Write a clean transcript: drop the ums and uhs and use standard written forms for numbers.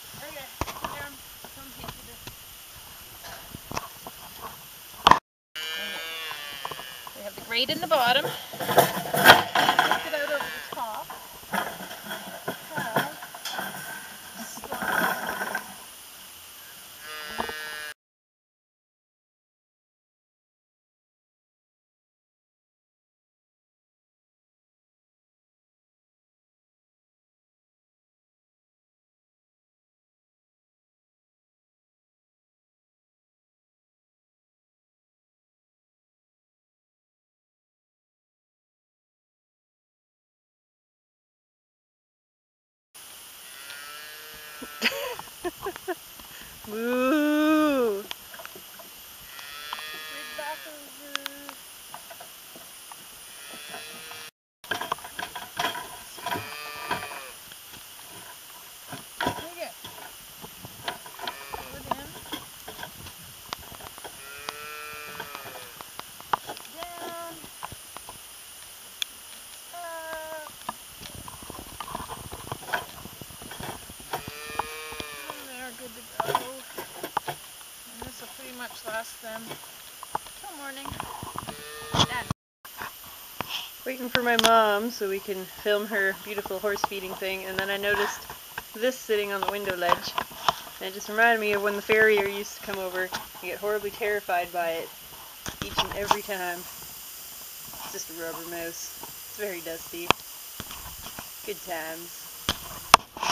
Okay, down. Come here to this. We have the grate in the bottom. Lift it out over the top. Have slide. Moo! Rig back over. Okay. Pull it in. Down. Up. And they're good to go. And this will pretty much last them till morning. Done. Waiting for my mom so we can film her beautiful horse feeding thing, and then I noticed this sitting on the window ledge, and it just reminded me of when the farrier used to come over. I get horribly terrified by it each and every time. It's just a rubber mouse. It's very dusty. Good times.